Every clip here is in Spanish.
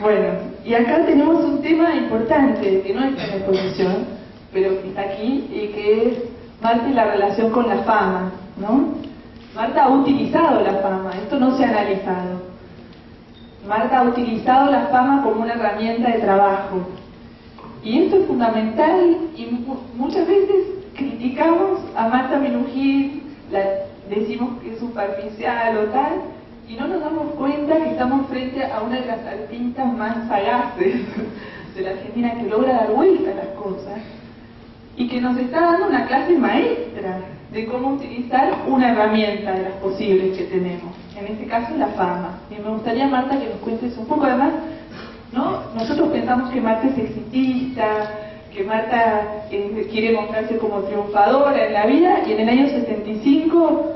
Bueno, y acá tenemos un tema importante que no está en la exposición, pero que está aquí, y que es Marta y la relación con la fama, ¿no? Marta ha utilizado la fama, esto no se ha analizado. Marta ha utilizado la fama como una herramienta de trabajo. Y esto es fundamental, y muchas veces criticamos a Marta Minujín, decimos que es superficial o tal, y no nos damos cuenta que estamos frente a una de las artistas más sagaces de la Argentina, que logra dar vuelta a las cosas y que nos está dando una clase maestra de cómo utilizar una herramienta de las posibles que tenemos, en este caso la fama. Y me gustaría, Marta, que nos cuentes un poco. Además, ¿no? Nosotros pensamos que Marta es exitista, que Marta quiere mostrarse como triunfadora en la vida, y en el año 75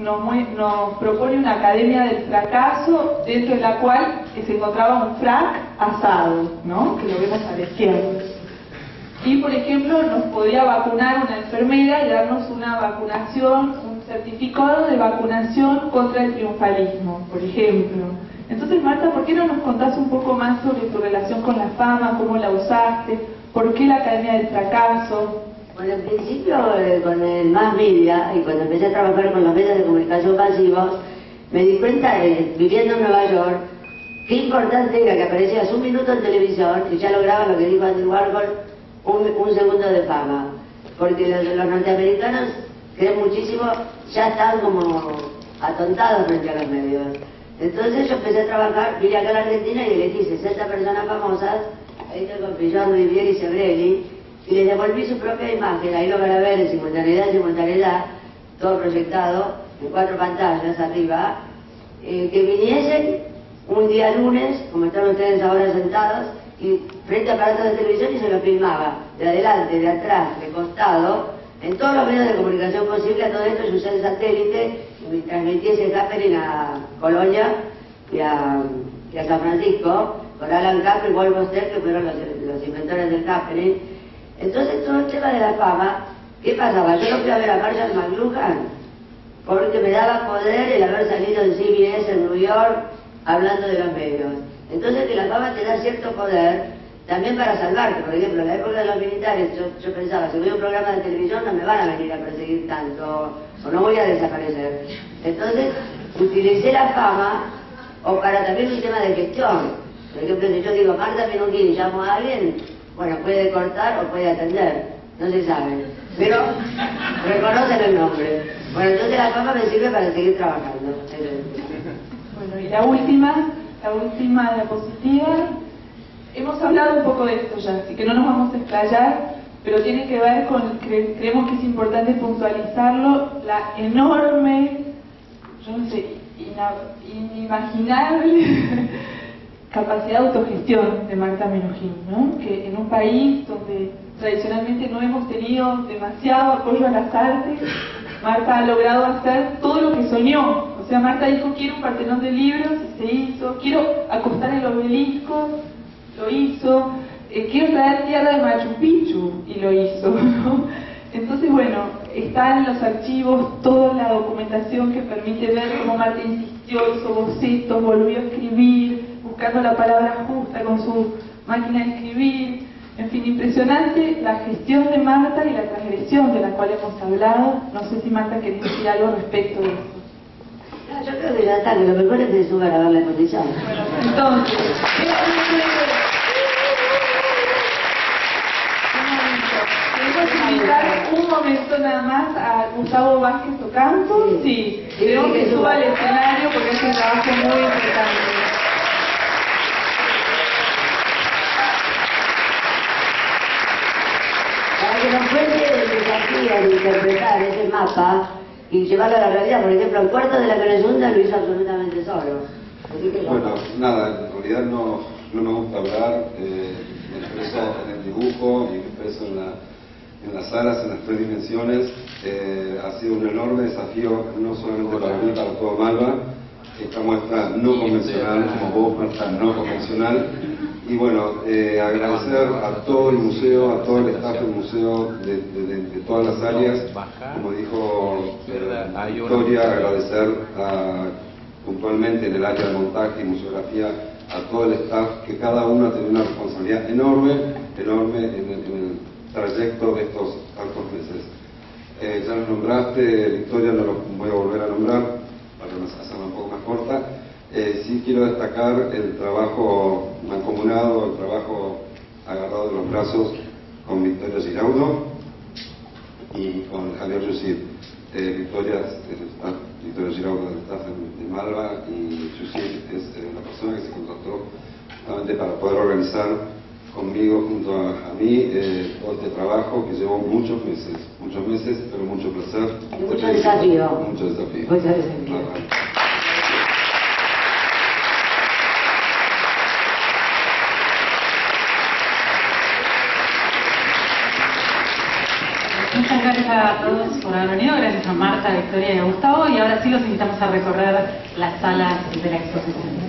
nos propone una academia del fracaso, dentro de la cual se encontraba un frac asado, ¿no? Que lo vemos a la izquierda. Y, por ejemplo, nos podía vacunar una enfermera y darnos una vacunación, un certificado de vacunación contra el triunfalismo, por ejemplo. Entonces, Marta, ¿por qué no nos contás un poco más sobre tu relación con la fama, cómo la usaste, por qué la Academia del Fracaso? Bueno, en principio, con el Más Media, y cuando empecé a trabajar con los medios de comunicación masivos, me di cuenta, viviendo en Nueva York, qué importante era que aparecías un minuto en televisión y ya lograba lo que dijo Andy Warhol, un segundo de fama. Porque los norteamericanos, creen muchísimo, ya están como atontados frente a los medios. Entonces yo empecé a trabajar, vine acá a la Argentina y elegí 60 personas famosas, ahí estoy con Pillon, Rivière y Sebrelli, y les devolví su propia imagen, ahí lo van a ver en simultaneidad, todo proyectado, en 4 pantallas arriba, que viniesen un día lunes, como están ustedes ahora sentados, y frente a aparatos de televisión, y se lo filmaba, de adelante, de atrás, de costado, en todos los medios de comunicación posible. A todo esto yo usé el satélite y me transmití ese happening a Colonia y a San Francisco, con Alan Capri y Paul Boster, que fueron los inventores del happening. Entonces todo el tema de la fama, ¿qué pasaba? Yo no fui a ver a Marshall McLuhan porque me daba poder el haber salido en CBS en New York hablando de los medios. Entonces que la fama te da cierto poder también para salvarte. Por ejemplo, en la época de los militares yo pensaba, si voy a un programa de televisión no me van a venir a perseguir tanto, o no voy a desaparecer. Entonces utilicé la fama o para también un tema de gestión. Por ejemplo, si yo digo Marta Minujín y llamo a alguien, bueno, puede cortar o puede atender, no se sabe, pero reconocen el nombre. Bueno, entonces la fama me sirve para seguir trabajando. Bueno, y la última diapositiva, hemos hablado un poco de esto ya, así que no nos vamos a explayar, pero tiene que ver con, creemos que es importante puntualizarlo, la enorme, yo no sé, inimaginable capacidad de autogestión de Marta Minujín, ¿no? Que en un país donde tradicionalmente no hemos tenido demasiado apoyo a las artes, Marta ha logrado hacer todo lo que soñó. O sea, Marta dijo, quiero un Partenón de libros, y se hizo. Quiero acostar el obelisco, lo hizo. Quiero traer tierra de Machu Picchu, y lo hizo, ¿no? Entonces, bueno, está en los archivos toda la documentación que permite ver cómo Marta insistió, hizo bocetos, volvió a escribir, buscando la palabra justa con su máquina de escribir. En fin, impresionante la gestión de Marta y la transgresión de la cual hemos hablado. No sé si Marta querés decir algo respecto de eso. No, yo creo que ya está, que lo mejor es que suban a ver la exposición. Bueno, entonces, queremos invitar un momento nada más a Gustavo Vázquez Ocampo. Sí, queremos que suba al escenario porque es un trabajo muy importante. Que nos cuente el desafío de interpretar ese mapa y llevarlo a la realidad. Por ejemplo, el cuarto de la Canellunda lo hizo absolutamente solo. Bueno, nada, en realidad no me gusta hablar, me expreso en el dibujo y me expreso en las salas, en las 3 dimensiones. Ha sido un enorme desafío, no solamente para mí, para todo Malva, esta muestra no convencional, como vos, Marta, no convencional. Y bueno, agradecer a todo el museo, a todo el staff del museo, de todas las áreas, como dijo Victoria, agradecer puntualmente en el área de montaje y museografía a todo el staff, que cada uno ha tenido una responsabilidad enorme en el trayecto de estos tantos meses. Ya los nombraste, Victoria, no los voy a volver a nombrar para hacerla un poco más corta. Sí quiero destacar el trabajo mancomunado, el trabajo agarrado de los brazos con Victoria Giraudo y con Javier Yusid. Victoria Giraudo del staff de Malva, y Yusid es la persona que se contactó justamente para poder organizar conmigo, junto a mí, todo este trabajo que llevó muchos meses, pero mucho placer. Y mucho desafío. Mucho desafío. Mucho desafío. Muchas gracias a todos por haber venido, gracias a Marta, Victoria y a Gustavo, y ahora sí los invitamos a recorrer las salas de la exposición.